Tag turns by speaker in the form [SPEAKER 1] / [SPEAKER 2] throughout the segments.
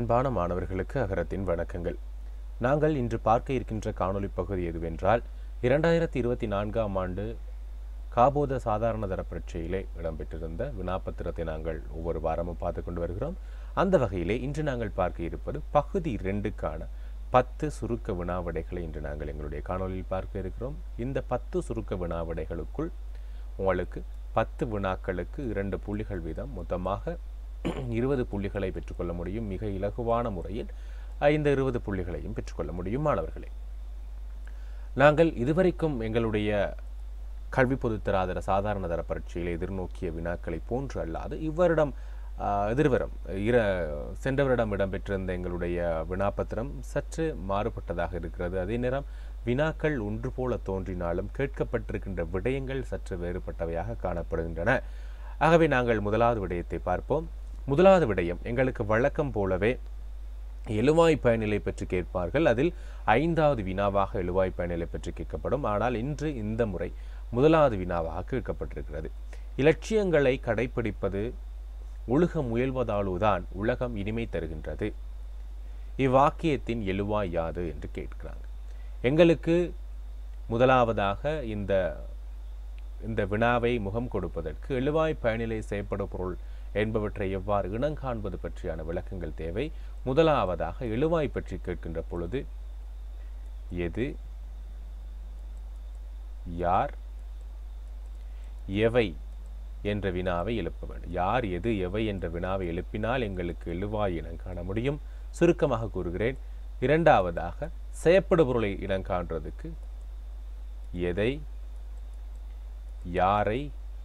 [SPEAKER 1] அன்பான மாணவர்களுக்கு அகரத்தின் வணக்கங்கள். நாங்கள் இன்று பார்க்க இருக்கின்ற காணொளி பகுதி எதுவென்றால் 2024ஆம் ஆண்டு காபோத சாதாரண தர பரீட்சையிலே இடம்பெற்றிருந்த வினாப்பத்திரத்தை நாங்கள் ஒவ்வொரு வாரமும் பார்த்து கொண்டு வருகிறோம். அந்த வகையிலே இன்று நாங்கள் பார்க்க இருப்பது பகுதி 2க்கான 10 சுருக்க வினாவிடைகளை இன்று நாங்கள் எங்களுடைய காணொலியில் பார்க்க இருக்கிறோம். இந்த 10 சுருக்க வினாவிடைகளுக்குள் உங்களுக்கு 10 வினாக்களுக்கு 2 புள்ளிகள் வீதம் மொத்தமாக 20 புள்ளிகளை பெற்றுக்கொள்ள முடியும். மிக இலகுவான முறையில் இந்த 20 புள்ளிகளையும் பெற்றுக்கொள்ள முடியும். மாணவர்களே, நாங்கள் இதுவரைக்கும் எங்களுடைய கல்வி பொதுத்தராதர சாதாரண தர பரீட்சையில் எதிர்நோக்கிய வினாக்களை போன்று அல்லாது இவ்வருடம் சென்ற வருடம் இடம்பெற்றிருந்த எங்களுடைய வினாப்பத்திரம் சற்று மாறுபட்டதாக இருக்கிறது. அதே நேரம் வினாக்கள் ஒன்று போல தோன்றினாலும் கேட்கப்பட்டிருக்கின்ற விடயங்கள் சற்று வேறுபட்டவையாக காணப்படுகின்றன. ஆகவே நாங்கள் முதலாவது விடயத்தை பார்ப்போம். முதலாவது விடயம் எங்களுக்கு வழக்கம் போலவே எழுவாய் பயனிலை பற்றி கேட்பார்கள். அதில் 5வது வினாவாக எழுவாய் பயனிலை பற்றி கேட்கப்படும். ஆனால் இன்று இந்த முறை முதலாவது வினாவாக கேட்கப்பட்டிருக்கிறது. இலட்சியங்களை கடைபிடிப்பது ஒழுக முயல்வதாலுதான் உலகம் இனிமை தருகின்றது. இவ்வாக்கியத்தின் எழுவாய் யாது என்று கேட்கிறாங்க. எங்களுக்கு முதலாவதாக இந்த வினாவை முகம் கொடுப்பதற்கு எழுவாய் பயனிலை செய்யப்படும் பொருள் என்பவற்றை எவ்வாறு இனங்காண்பது பற்றியான விளக்கங்கள் தேவை. முதலாவதாக எழுவாய் பற்றி கேட்கின்ற பொழுது எது, யார், எவை என்ற வினாவை எழுப்ப வேண்டும். யார், எது, எவை என்ற வினாவை எழுப்பினால் எங்களுக்கு எழுவாய் இனம் காண முடியும். சுருக்கமாக கூறுகிறேன். இரண்டாவதாக செய்யப்படு பொருளை இனம் காண்றதுக்கு எதை, யாரை,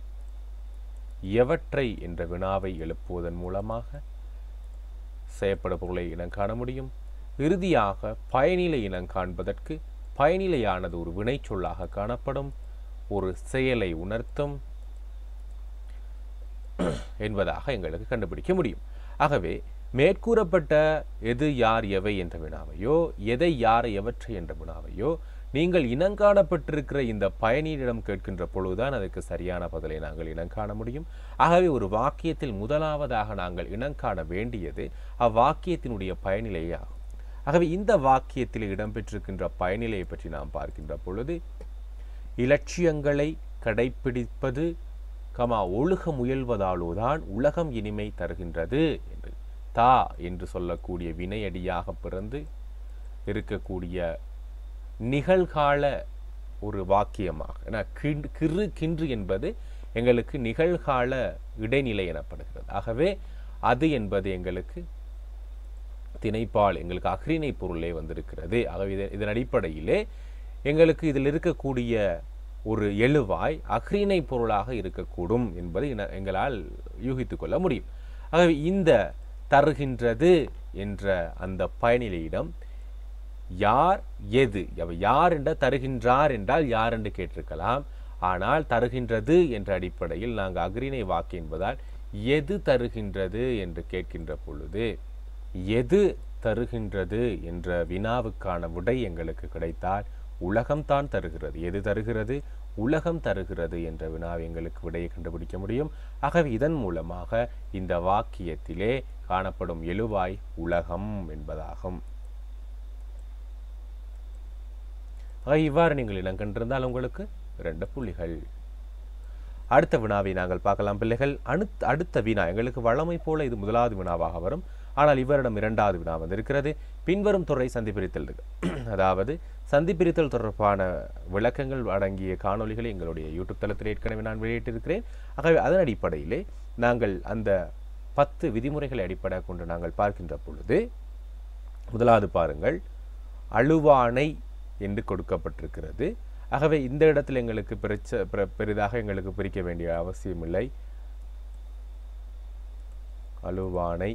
[SPEAKER 1] எவற்றை என்ற வினாவை எழுப்புவதன் மூலமாக செய்யப்படு பொருளை இனம் காண முடியும். இறுதியாக பயனிலை இனம் காண்பதற்கு பயனிலையானது ஒரு வினைச்சொல்லாக காணப்படும், ஒரு செயலை உணர்த்தும் என்பதாக எங்களுக்கு கண்டுபிடிக்க முடியும். ஆகவே மேற்கூறப்பட்ட எது, யார், எவை என்ற வினாவையோ எதை, யாரை, எவற்றை என்ற வினாவையோ நீங்கள் இனங்காணப்பட்டிருக்கிற இந்த பயனியிடம் கேட்கின்ற பொழுதுதான் அதற்கு சரியான பதிலை நாங்கள் இனங்காண முடியும். ஆகவே ஒரு வாக்கியத்தில் முதலாவதாக நாங்கள் இனங்காண வேண்டியது அவ்வாக்கியத்தினுடைய பயனிலையே ஆகும். ஆகவே இந்த வாக்கியத்தில் இடம்பெற்றிருக்கின்ற பயனிலையை பற்றி நாம் பார்க்கின்ற பொழுது இலட்சியங்களை கடைபிடிப்பது ஒழுக முயல்வதாலுதான் உலகம் இனிமை தருகின்றது என்று தா என்று சொல்லக்கூடிய வினையடியாக பிறந்து இருக்கக்கூடிய நிகழ்கால ஒரு வாக்கியமாக கின்று என்பது எங்களுக்கு நிகழ்கால இடைநிலை எனப்படுகிறது. ஆகவே அது என்பது எங்களுக்கு திணைப்பால் எங்களுக்கு அஃறிணை பொருளே வந்திருக்கிறது. ஆகவே இதன் அடிப்படையிலே எங்களுக்கு இதில் இருக்கக்கூடிய ஒரு எழுவாய் அஃறிணை பொருளாக இருக்கக்கூடும் என்பதை எங்களால் யூகித்துக் கொள்ள முடியும். ஆகவே இந்த தருகின்றது என்ற அந்த பயனிலையிடம் யார், எது, யார் என்ற தருகின்றார் என்றால் யார் என்று கேட்டிருக்கலாம். ஆனால் தருகின்றது என்ற அடிப்படையில் நாங்கள் அஃறிணை வாக்கு என்பதால் எது தருகின்றது என்று கேட்கின்ற பொழுது எது தருகின்றது என்ற வினாவுக்கான விடை எங்களுக்கு கிடைத்தால் உலகம்தான் தருகிறது. எது தருகிறது, உலகம் தருகிறது என்ற வினாவை எங்களுக்கு விடையை கண்டுபிடிக்க முடியும். ஆகவே இதன் மூலமாக இந்த வாக்கியத்திலே காணப்படும் எழுவாய் உலகம் என்பதாகும். இவ்வாறு நீங்கள் இனம் கண்டிருந்தால் உங்களுக்கு 2 புள்ளிகள். அடுத்த வினாவை நாங்கள் பார்க்கலாம் பிள்ளைகள். அடுத்த வினா எங்களுக்கு வழமை போல இது முதலாவது வினாவாக வரும். ஆனால் இவரிடம் 2வது வினா வந்திருக்கிறது. பின்வரும் துறை சந்திப்பிரித்தல், அதாவது சந்திப்பிரித்தல் தொடர்பான விளக்கங்கள் அடங்கிய காணொலிகளை எங்களுடைய யூடியூப் தளத்தில் ஏற்கனவே நான் வெளியிட்டிருக்கிறேன். ஆகவே அதன் அடிப்படையிலே நாங்கள் அந்த 10 விதிமுறைகளை அடிப்படையாக கொண்டு நாங்கள் பார்க்கின்ற பொழுது முதலாவது பாருங்கள், அழுவானை என்று கொடுக்கப்பட்டிருக்கிறது. ஆகவே இந்த இடத்தில் எங்களுக்கு பெரிதாக எங்களுக்கு பிரிக்க வேண்டிய அவசியமில்லை. அழுவானை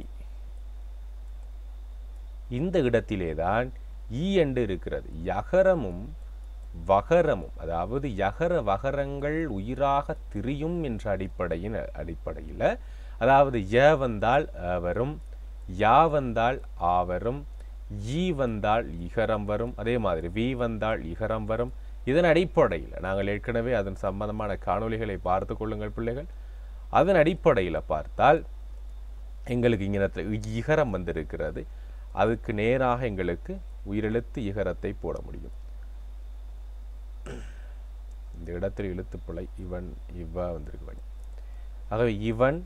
[SPEAKER 1] இந்த இடத்திலேதான் ஈ என்று இருக்கிறது. யகரமும் வகரமும், அதாவது யகர வகரங்கள் உயிராக திரியும் என்ற அடிப்படையில் அதாவது ய வந்தால் வரும், யா வந்தால் ஆ வரும், ஈ வந்தால் இகரம் வரும், அதே மாதிரி வி வந்தால் இகரம் வரும். இதன் அடிப்படையில் நாங்கள் ஏற்கனவே அதன் சம்பந்தமான காணொலிகளை பார்த்து கொள்ளுங்கள் பிள்ளைகள். அதன் அடிப்படையில் பார்த்தால் எங்களுக்கு இங்கே இகரம் வந்திருக்கிறது. அதுக்கு நேராக எங்களுக்கு உயிரெழுத்து இகரத்தை போட முடியும். இந்த இடத்தில் எழுத்துப்பிழை இவன் இவ்வா வந்திருக்கு. ஆகவே இவன்,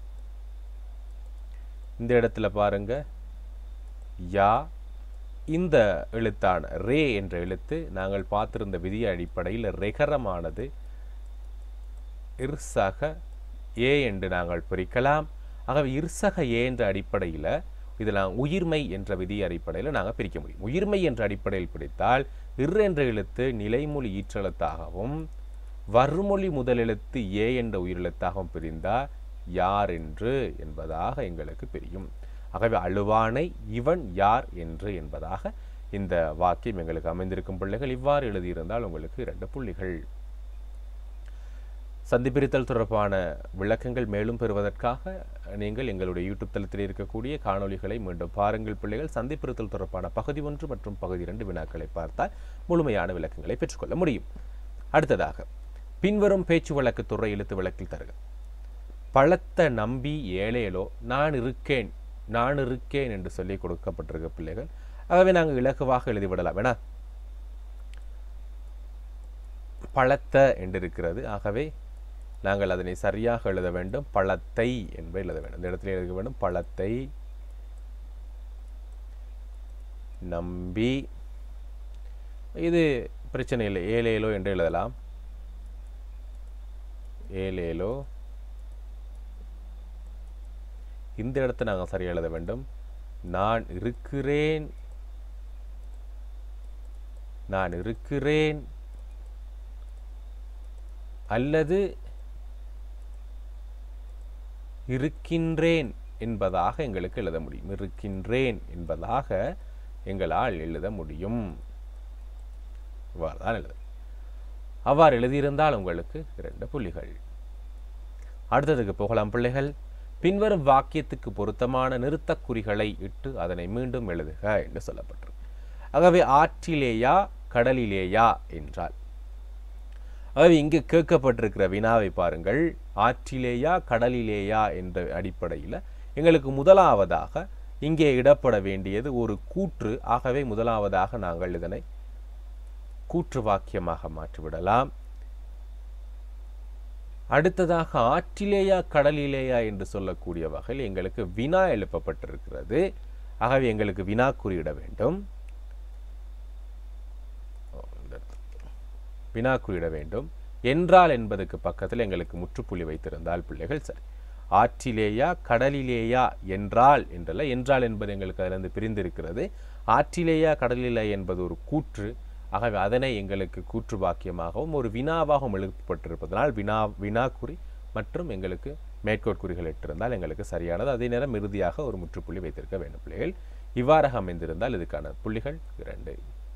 [SPEAKER 1] இந்த இடத்துல பாருங்க யா, இந்த எழுத்தான ரே என்ற எழுத்து நாங்கள் பார்த்திருந்த விதி அடிப்படையில் ரெகரமானது இர்சக ஏ என்று நாங்கள் பிரிக்கலாம். ஆகவே இர்சக ஏ என்ற அடிப்படையில் இதில் உயிர்மை என்ற விதி அடிப்படையில் நாங்கள் பிரிக்க முடியும். உயிர்மை என்ற அடிப்படையில் பிடித்தால் இர் என்ற எழுத்து நிலைமொழி ஈற்றெழுத்தாகவும் வறுமொழி முதலெழுத்து ஏ என்ற உயிரெழுத்தாகவும் பிரிந்தால் யார் என்று என்பதாக எங்களுக்கு பிரியும். ஆகவே அழுவானை இவன் யார் என்று என்பதாக இந்த வாக்கியம் எங்களுக்கு அமைந்திருக்கும் பிள்ளைகள். இவ்வாறு எழுதியிருந்தால் உங்களுக்கு 2 புள்ளிகள். சந்திப்பிரித்தல் தொடர்பான விளக்கங்கள் மேலும் பெறுவதற்காக நீங்கள் எங்களுடைய யூடியூப் தளத்தில் இருக்கக்கூடிய காணொலிகளை மீண்டும் பாருங்கள் பிள்ளைகள். சந்திப்பிரித்தல் தொடர்பான பகுதி 1 மற்றும் பகுதி 2 வினாக்களை பார்த்தால் முழுமையான விளக்கங்களை பெற்றுக்கொள்ள முடியும். அடுத்ததாக பின்வரும் பேச்சு வழக்கு துறை எழுத்து விளக்கில் தருக. பழத்த நம்பி ஏழேலோ நான் இருக்கேன் என்று சொல்லி கொடுக்கப்பட்டிருக்க பிள்ளைகள். ஆகவே நாங்கள் இலகுவாக எழுதிவிடலாம். வேணா பழத்த என்று இருக்கிறது. ஆகவே நாங்கள் அதனை சரியாக எழுத வேண்டும். பழத்தை என்பதை எழுத வேண்டும். இந்த இடத்துல எழுத வேண்டும் பழத்தை நம்பி. இது பிரச்சனை இல்லை, ஏழேலோ என்று எழுதலாம். ஏழேலோ. இந்த இடத்தை நாங்கள் சரியாக எழுத வேண்டும். நான் இருக்கிறேன் அல்லது இருக்கின்றேன் என்பதாக எங்களுக்கு எழுத முடியும். இருக்கின்றேன் என்பதாக எங்களால் எழுத முடியும். இவ்வாறுதான் எழுத. அவ்வாறு எழுதியிருந்தால் உங்களுக்கு 2 புள்ளிகள். அடுத்ததுக்கு போகலாம் பிள்ளைகள். பின்வரும் வாக்கியத்துக்கு பொருத்தமான நிறுத்தக்குறிகளை இட்டு அதனை மீண்டும் எழுதுக என்று சொல்லப்பட்டிருக்கு. ஆகவே ஆற்றிலேயா கடலிலேயா என்றால், ஆகவே இங்கு கேட்கப்பட்டிருக்கிற வினாவை பாருங்கள். ஆற்றிலேயா கடலிலேயா என்ற அடிப்படையில் எங்களுக்கு முதலாவதாக இங்கே இடப்பட வேண்டியது ஒரு கூற்று. ஆகவே முதலாவதாக நாங்கள் இதனை கூற்று வாக்கியமாக மாற்றிவிடலாம். அடுத்ததாக ஆற்றிலேயா கடலிலேயா என்று சொல்லக்கூடிய வகையில் எங்களுக்கு வினா எழுப்பப்பட்டிருக்கிறது. ஆகவே எங்களுக்கு வினா குறியிட வேண்டும். வினா குறியிட வேண்டும். என்றால் என்பதற்கு பக்கத்தில் எங்களுக்கு முற்றுப்புள்ளி வைத்திருந்தால் பிள்ளைகள் சரி. ஆற்றிலேயா கடலிலேயா என்றால் என்றல்ல. என்றால் என்பது எங்களுக்கு அதிலிருந்து பிரிந்திருக்கிறது. ஆற்றிலேயா கடலிலேயா என்பது ஒரு கூற்று. ஆகவே அதனை எங்களுக்கு கூற்று வாக்கியமாகவும் ஒரு வினாவாகவும் எழுப்பப்பட்டிருப்பதனால் வினாக்குறி மற்றும் எங்களுக்கு மேற்கோட்குறிகள் இட்டிருந்தால் எங்களுக்கு சரியானது. அதே நேரம் இறுதியாக ஒரு முற்றுப்புள்ளி வைத்திருக்க வேண்டும் பிள்ளைகள். இவ்வாறாக அமைந்திருந்தால் இதுக்கான புள்ளிகள் 2.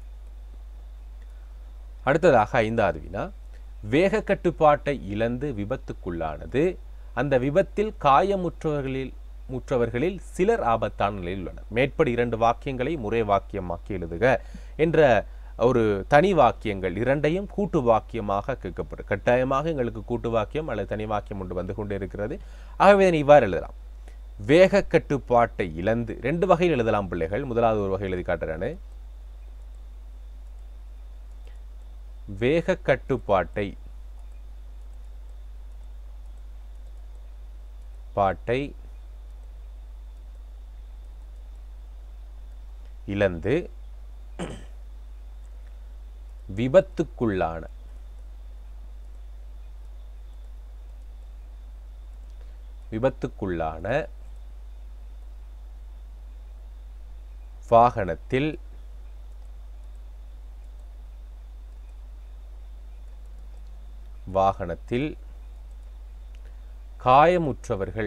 [SPEAKER 1] அடுத்ததாக 5வது வினா. வேக கட்டுப்பாட்டை இழந்து விபத்துக்குள்ளானது. அந்த விபத்தில் காயமுற்றவர்களில் சிலர் ஆபத்தான நிலையில் உள்ளனர். மேற்படி 2 வாக்கியங்களை முறை வாக்கியமாக்கி எழுதுக என்ற ஒரு தனி வாக்கியங்கள் 2ஐயும் கூட்டு வாக்கியமாக கேட்கப்படும். கட்டாயமாக எங்களுக்கு கூட்டு வாக்கியம் அல்லது தனி வாக்கியம் ஒன்று வந்து கொண்டே இருக்கிறது. ஆகவே இவ்வாறு எழுதலாம். வேக கட்டுப்பாட்டை இழந்து 2 வகையில் எழுதலாம் பிள்ளைகள். முதலாவது ஒரு வகை எழுதி காட்டுறானு. வேக கட்டுப்பாட்டை இழந்து விபத்துக்குள்ளான வாகனத்தில் காயமுற்றவர்கள்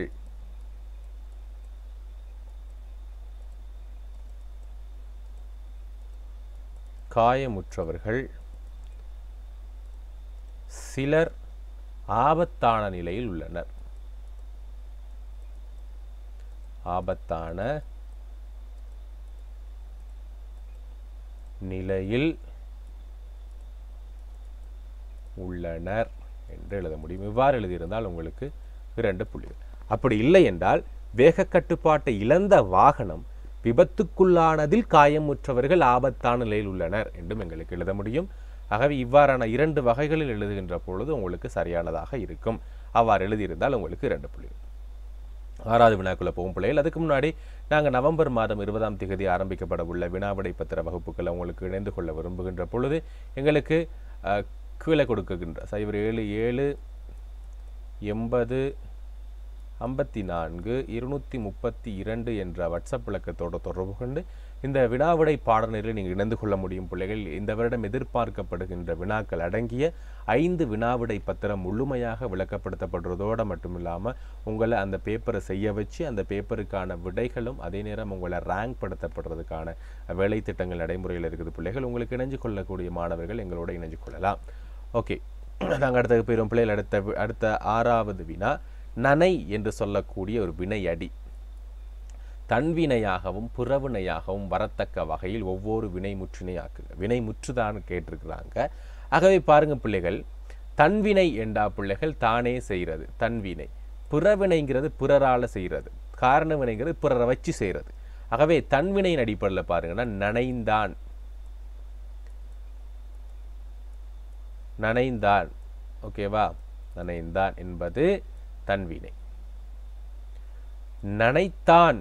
[SPEAKER 1] சிலர் ஆபத்தான நிலையில் உள்ளனர். ஆபத்தான நிலையில் உள்ளனர் என்று எழுத முடியும். இவ்வாறு எழுதியிருந்தால் உங்களுக்கு 2 புள்ளிகள். அப்படி இல்லை என்றால் வேக கட்டுப்பாட்டை இழந்த வாகனம் விபத்துக்குள்ளானதில் காயமுற்றவர்கள் ஆபத்தான நிலையில் உள்ளனர் என்றும் எங்களுக்கு எழுத முடியும். ஆகவே இவ்வாறான 2 வகைகளில் எழுதுகின்ற பொழுது உங்களுக்கு சரியானதாக இருக்கும். அவ்வாறு எழுதியிருந்தால் உங்களுக்கு 2 புள்ளிகள். 6வது வினாக்குள்ள போகும் பிள்ளைகள். அதுக்கு முன்னாடி நாங்கள் நவம்பர் மாதம் 20ஆம் தேதி ஆரம்பிக்கப்பட உள்ள வினாவிடை பத்திர வகுப்புகளை உங்களுக்கு இணைந்து கொள்ள விரும்புகின்ற பொழுது எங்களுக்கு கீழே கொடுக்குகின்ற 077 80 54 232 என்ற வாட்ஸ்அப் இலக்கத்தோடு தொடர்பு கொண்டு இந்த வினாவிடை பாடநெறியில் நீங்கள் இணைந்து கொள்ள முடியும் பிள்ளைகள். இந்த வருடம் எதிர்பார்க்கப்படுகின்ற வினாக்கள் அடங்கிய 5 வினாவிடை பத்திரம் முழுமையாக விளக்கப்படுத்தப்படுறதோடு மட்டும் இல்லாமல் உங்களை அந்த பேப்பரை செய்ய வச்சு அந்த பேப்பருக்கான விடைகளும் அதே நேரம் உங்களை ரேங்க் படுத்தப்படுறதுக்கான வேலை திட்டங்கள் நடைமுறையில் இருக்குது பிள்ளைகள். உங்களுக்கு இணைஞ்சு கொள்ளக்கூடிய மாணவர்கள் எங்களோட இணைஞ்சு கொள்ளலாம். ஓகே, நாங்கள் அடுத்த போயிடும் பிள்ளைகள். அடுத்த 6வது வினா நனை என்று சொல்லக்கூடிய ஒரு வினையடி தன்வினையாகவும் புறவினையாகவும் வரத்தக்க வகையில் ஒவ்வொரு வினைமுற்றினையாக்குங்க. வினைமுற்றுதான் கேட்டிருக்கிறாங்க. ஆகவே பாருங்க பிள்ளைகள், தன்வினை என்றா பிள்ளைகள் தானே செய்கிறது தன்வினை, புறவினைங்கிறது பிறரால் செய்கிறது, காரண வினைங்கிறது பிறரை வச்சு செய்கிறது. ஆகவே தன்வினையின் அடிப்படையில் பாருங்கன்னா நனைந்தான் நனைந்தான் ஓகேவா, நனைந்தான் என்பது தன்வினை. நனைத்தான்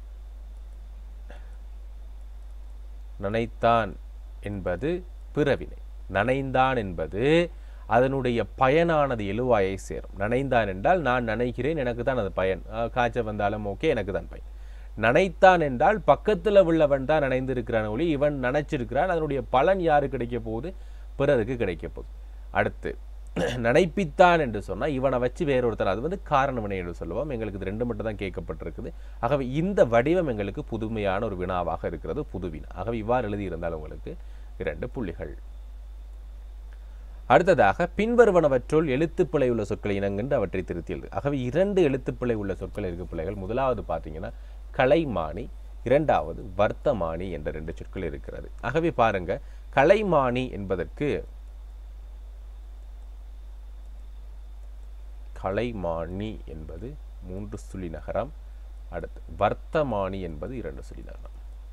[SPEAKER 1] நனைத்தான் என்பது பிறவினை. நனைந்தான் என்பது அதனுடைய பயனானது எழுவாயை சேரும். நனைந்தான் என்றால் நான் நனைகிறேன், எனக்கு தான் அது பயன், காய்ச்சல் வந்தாலும் ஓகே, எனக்கு தான் பயன். நனைத்தான் என்றால் பக்கத்தில் உள்ளவன் தான் நனைந்திருக்கிறான் ஒளி, இவன் நனைச்சிருக்கிறான், அதனுடைய பலன் யாருக்கு கிடைக்க போகுது, பிறருக்கு கிடைக்க போகுது. அடுத்து நனைப்பித்தான் என்று சொன்னால் இவனை வச்சு வேறொருத்தர், அது வந்து காரண வினை என்று சொல்லுவோம். எங்களுக்கு இது 2 மட்டும் தான் கேட்கப்பட்டிருக்குது. ஆகவே இந்த வடிவம் எங்களுக்கு புதுமையான ஒரு வினாவாக இருக்கிறது, புதுவினா. ஆகவே இவ்வாறு எழுதியிருந்தால் உங்களுக்கு 2 புள்ளிகள். அடுத்ததாக பின்வருவனவற்றுள் எழுத்துப்பிழை உள்ள சொற்களை இனங்கண்டு அவற்றை திருத்தி எழுது. ஆகவே 2 எழுத்துப்பிழை உள்ள சொற்கள் இருக்கு பிள்ளைகள். முதலாவது பார்த்தீங்கன்னா கலைமானி, 2வது வர்த்தமானி என்ற 2 சொற்கள் இருக்கிறது. ஆகவே பாருங்க, கலைமானி என்பதற்கு கலைமானி என்பது 3 சுழி நகரம். அடுத்து வர்த்தமானி என்பது 2 சுழி நகரம்.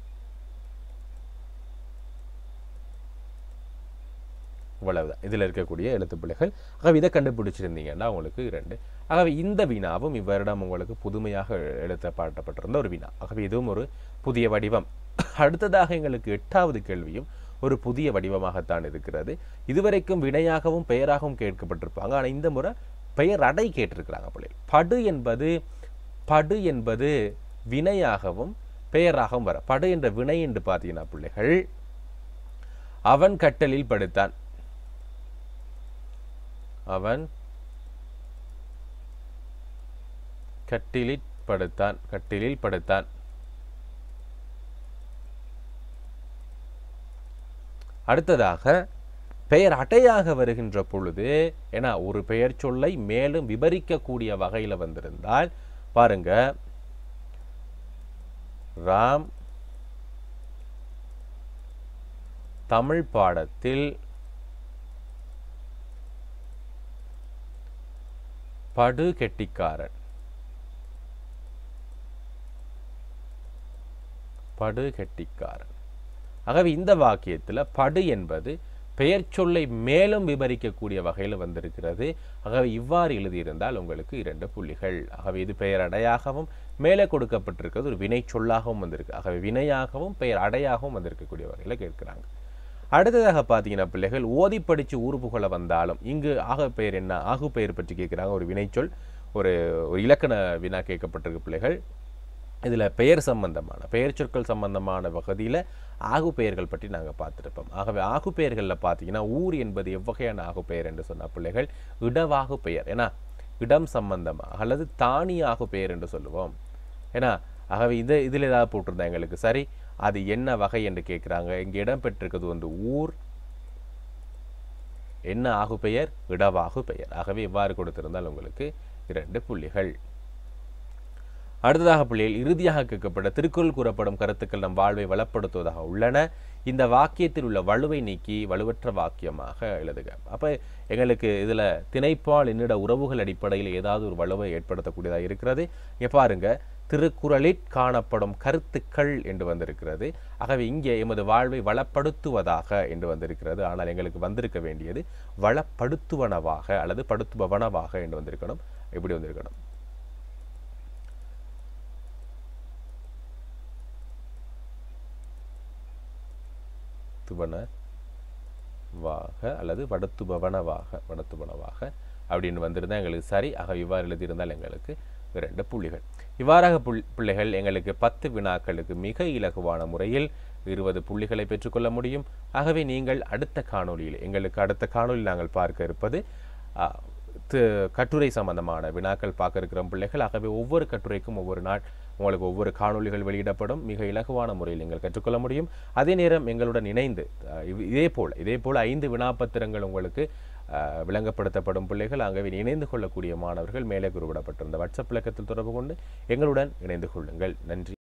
[SPEAKER 1] இவ்வளவுதான் இதில் இருக்கக்கூடிய எழுத்துப்பிழைகள். ஆகவே இதை கண்டுபிடிச்சிருந்தீங்கன்னா உங்களுக்கு 2. ஆகவே இந்த வினாவும் இவ்வருடம் உங்களுக்கு புதுமையாக எழுத்தப்பட்டிருந்த ஒரு வினா. ஆகவே இதுவும் ஒரு புதிய வடிவம். அடுத்ததாக எங்களுக்கு 8வது கேள்வியும் ஒரு புதிய வடிவமாகத்தான் இருக்கிறது. இதுவரைக்கும் வினையாகவும் பெயராகவும் கேட்கப்பட்டிருப்பாங்க. ஆனால் இந்த முறை பெயர் அடை கேட்டிருக்கிறாங்க பிள்ளைகள். படு என்பது வினையாகவும் பெயராகவும் வர. படு என்ற வினை என்று பார்த்தீங்கன்னா பிள்ளைகள், அவன் கட்டலில் படுத்தான், அவன் கட்டிலில் படுத்தான். அடுத்ததாக பெயர் அட்டையாக வருகின்ற பொழுது, ஏன்னா ஒரு பெயர் சொல்லை மேலும் விபரிக்கக்கூடிய வகையில் வந்திருந்தால் பாருங்க, ராம் தமிழ் பாடத்தில் படு கெட்டிக்காரன், படு கெட்டிக்காரன். ஆகவே இந்த வாக்கியத்தில் படு என்பது பெயர் சொல்லை மேலும் விபரிக்கக்கூடிய வகையில் வந்திருக்கிறது. ஆகவே இவ்வாறு எழுதியிருந்தால் உங்களுக்கு 2 புள்ளிகள். ஆகவே இது பெயர் அடையாகவும் மேலே கொடுக்கப்பட்டிருக்கிறது ஒரு வினை சொல்லாகவும் வந்திருக்கு. ஆகவே வினையாகவும் பெயர் அடையாகவும் வந்திருக்கக்கூடிய வகையில் கேட்கிறாங்க. அடுத்ததாக பார்த்தீங்கன்னா பிள்ளைகள், ஓதி படித்து ஊர் புகழ வந்தாலும் இங்கு ஆக பெயர் என்ன, ஆகு பெயர் பற்றி கேட்குறாங்க. ஒரு வினைச்சொல், ஒரு இலக்கண வினா கேட்கப்பட்டிருக்கு பிள்ளைகள். இதில் பெயர் சம்பந்தமான பெயர் சொற்கள் சம்பந்தமான வகதியில் ஆகு பெயர்கள் பற்றி நாங்கள் பார்த்துருப்போம். ஆகவே ஆகு பெயர்களில் பார்த்தீங்கன்னா ஊர் என்பது எவ்வகையான ஆகு பெயர் என்று சொன்ன பிள்ளைகள், இடவாகு பெயர், ஏன்னா இடம் சம்பந்தமாக, அல்லது தானி ஆகு பெயர் என்று சொல்லுவோம். ஏன்னா ஆகவே இதில் ஏதாவது போட்டிருந்தா எங்களுக்கு சரி, அது என்ன வகை என்று கேட்குறாங்க. இங்கே இடம் பெற்றிருக்கிறது வந்து ஊர், என்ன ஆகு பெயர், இடவாகு பெயர். ஆகவே இவ்வாறு கொடுத்திருந்தால் உங்களுக்கு 2 புள்ளிகள். அடுத்ததாக பிள்ளைகள், இறுதியாக கேட்கப்பட்ட திருக்குறள் கூறப்படும் கருத்துக்கள் நம் வாழ்வை வளப்படுத்துவதாக உள்ளன. இந்த வாக்கியத்தில் உள்ள வலுவை நீக்கி வலுவற்ற வாக்கியமாக எழுதுக. அப்போ எங்களுக்கு இதில் திணைப்பால் என்னிட உறவுகள் அடிப்படையில் ஏதாவது ஒரு வலுவை ஏற்படுத்தக்கூடியதாக இருக்கிறது. இங்கே பாருங்க, திருக்குறளில் காணப்படும் கருத்துக்கள் என்று வந்திருக்கிறது. ஆகவே இங்கே எமது வாழ்வை வளப்படுத்துவதாக என்று வந்திருக்கிறது. ஆனால் எங்களுக்கு வந்திருக்க வேண்டியது வளப்படுத்துவனவாக அல்லது படுத்துபவனவாக என்று வந்திருக்கணும். எப்படி வந்திருக்கணும்? வாக அல்லது படுத்துபவனவாக அப்படின்னு வந்திருந்தால் எங்களுக்கு சரி. ஆக இவ்வாறு எழுதியிருந்தால் எங்களுக்கு 2 புள்ளிகள். இவ்வாறாக பிள்ளைகள் எங்களுக்கு 10 வினாக்களுக்கு மிக இலகுவான முறையில் 20 புள்ளிகளை பெற்றுக்கொள்ள முடியும். ஆகவே நீங்கள் அடுத்த காணொலியில் நாங்கள் பார்க்க இருப்பது கட்டுரை சம்பந்தமான வினாக்கள் பார்க்க இருக்கிற பிள்ளைகள். ஆகவே ஒவ்வொரு கட்டுரைக்கும் ஒவ்வொரு நாள் உங்களுக்கு ஒவ்வொரு காணொலிகள் வெளியிடப்படும். மிக இலகுவான முறையில் நீங்கள் கற்றுக்கொள்ள முடியும். அதே நேரம் எங்களுடன் இணைந்து இதே போல் 5 வினாப்பத்திரங்கள் உங்களுக்கு விளங்கப்படுத்தப்படும் பிள்ளைகள். ஆகவே இணைந்து கொள்ளக்கூடிய மாணவர்கள் மேலே குறிப்பிடப்பட்டிருந்த வாட்ஸ்அப் இலக்கத்தில் தொடர்பு கொண்டு எங்களுடன் இணைந்து கொள்ளுங்கள். நன்றி.